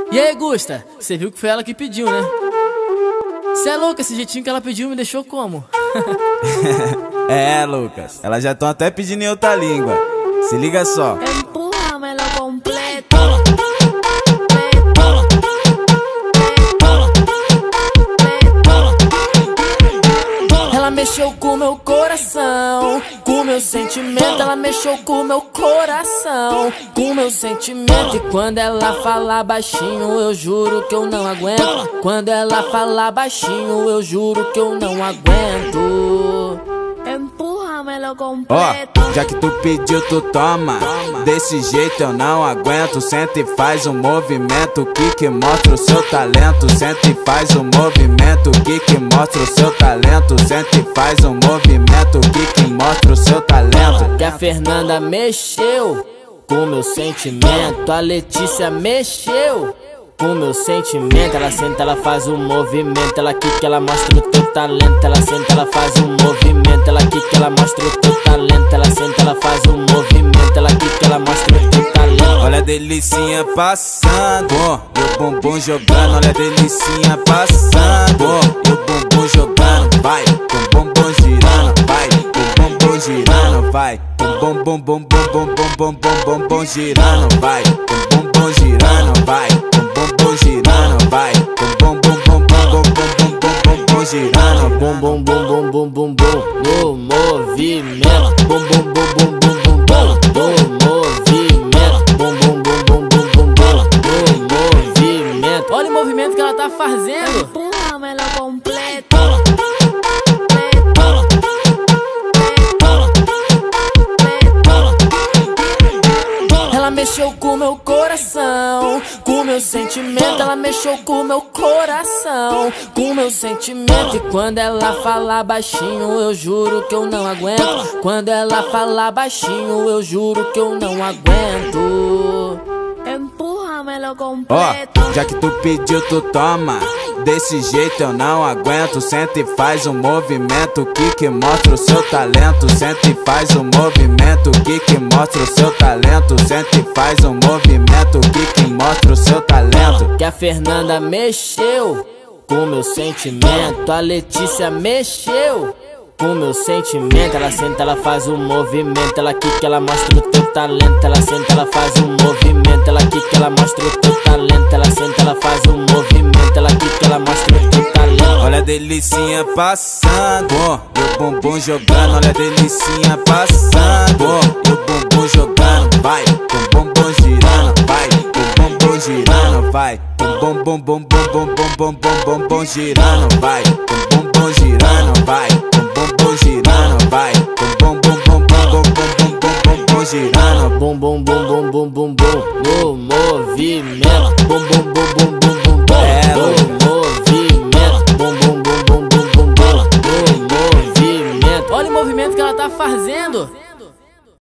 E aí, Gusta, você viu que foi ela que pediu, né? Cê é louco, esse jeitinho que ela pediu me deixou como? É, Lucas, elas já estão até pedindo em outra língua. Se liga só. Empújamelo completo. Ela mexeu com meu coração, com meu sentimento. Ela mexeu com meu coração, com meu sentimento. E quando ela fala baixinho, eu juro que eu não aguento. Quando ela fala baixinho, eu juro que eu não aguento. Empújamelo Ó, completo. já que tu pediu, tu toma. Desse jeito eu não aguento. Senta e faz um movimento que mostra o seu talento. Senta e faz um movimento que mostra o seu talento. Senta e faz um movimento que mostra o seu talento. Que a Fernanda mexeu com meu sentimento, a Letícia mexeu com meu sentimento. Ela senta, ela faz um movimento, ela quica, ela mostra o teu talento. Ela senta, ela faz um movimento, ela quica, ela mostra o teu talento. Ela senta, ela faz um movimento, ela quica, ela mostra o teu talento. Olha a delicinha passando, e o bumbum jogando. Olha a delicinha passando, e o bumbum jogando. Vai, com o bumbum girando, vai, com o bumbum girando, vai, com o bumbum bum bum bum bum bum bum bum girando, vai, com o bumbum girando, vai, com o bumbum girando, vai, com o bumbum bum bum bum bum bum bum girando. Bum bum bum bum bum bum bum no movimento. Bum bum bum bum bum bum bum no movimento. Bum bum bum bum bum bum bum no movimento. Olha o movimento que ela tá fazendo. Empújamelo completo. Ela mexeu com meu coração, com meu sentimento. Ela mexeu com meu coração, com meu sentimento. E quando ela fala baixinho, eu juro que eu não aguento. Quando ela fala baixinho, eu juro que eu não aguento. Empújamelo Ó, completo. já que tu pediu, tu toma. Desse jeito eu não aguento. Senta e faz um movimento que mostra o seu talento. Senta e faz um movimento que mostra o seu talento. Senta e faz um movimento que mostra o seu talento. Que a Fernanda mexeu com meu sentimento, a Letícia mexeu com meu sentimento. Ela senta, ela faz um movimento, ela quica, ela mostra o teu talento. Ela senta, ela faz um movimento, ela quica, ela mostra o teu talento. Ela senta, ela faz um movimento, ela quica, ela mostra o teu talento. Olha a delicinha passando, e o bumbum jogando. Olha a delicinha passando, e o bumbum jogando. Vai, com o bumbum girando, vai, com o bumbum girando, vai, com o bumbum bum bum bum bum bum bum girando, vai, com o bumbum girando, vai, com o bumbum girando, vai, com o bumbum bum bum bum bum girando. Bum bum bum bum bum bum bum no movimento. Bum bum bum bum